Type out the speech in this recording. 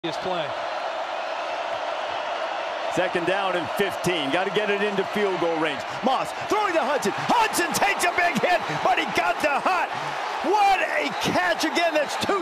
Play. Second down and 15. Got to get it into field goal range. Moss throwing to Hudson. Hudson takes a big hit, but he got the hut. What a catch again. That's two.